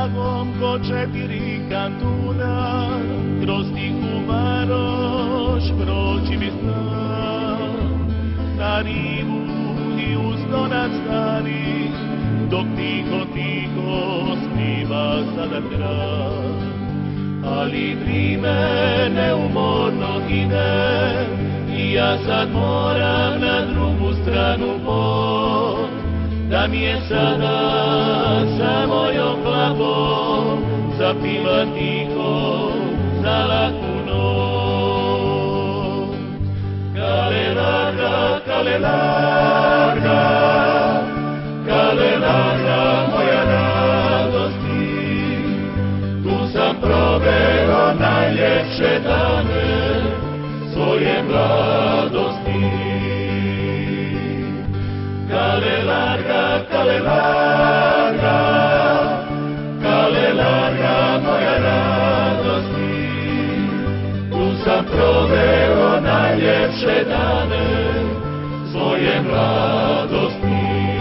tragom ko 4 kantuna, kroz tihu varoš proći mi znam. Na rivu i uzdonac stari, dok tiho sniva sada grad. Ali vrime neumorno ide, i ja sad moram na drugu stranu put. Da mi je sada sa mojom glavom zapiva tiho za laku noć. Kale larga, kale larga, kale larga moja radosti. Tu sam proveo najljepše dane svoje mladosti. Kale larga, kale larga, kale larga moja radosti. Tu sam proveo najljepše dane svoje mladosti.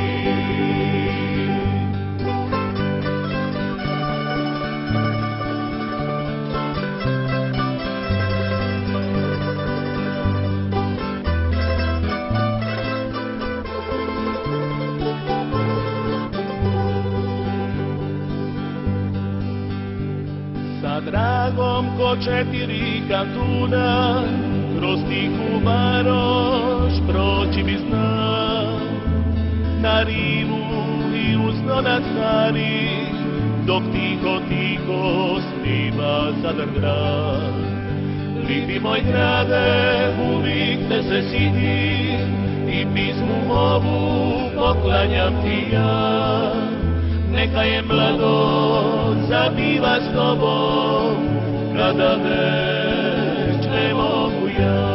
Sa dragom ko 4 kantuna, kroz tihu varoš proći mi znam. Na rivu i uzdonac stari, dok tiho sniva sada grad. Lipi moj grade, uvijek te se sitim, i pismu ovu poklanjam ti ja. Neka je mladost zabiva s tobom, kada već ne mogu ja.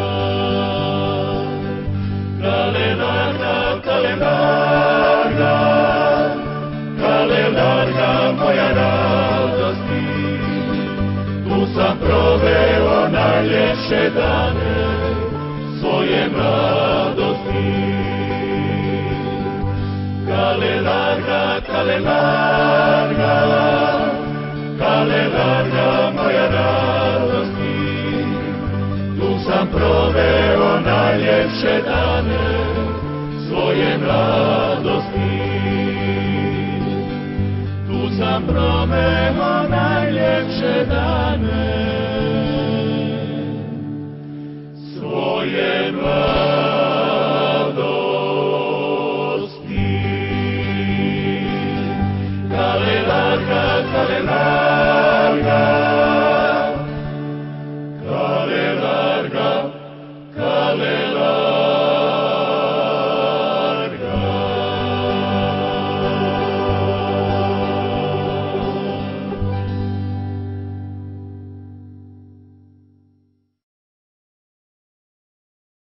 Kale larga, kale larga, kale larga moja radosti. Tu sam proveo najljepše dane svoje mladosti. Kale larga, kale larga, kale larga moja radosti. Tu sam proveo najljepše dane svoje mladosti. Tu sam proveo